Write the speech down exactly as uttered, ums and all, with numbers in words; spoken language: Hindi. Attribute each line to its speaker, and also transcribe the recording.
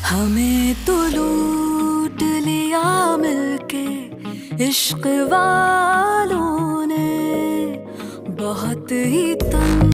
Speaker 1: हमें तो लूट लिया मिलके इश्क वालों ने, बहुत ही तंग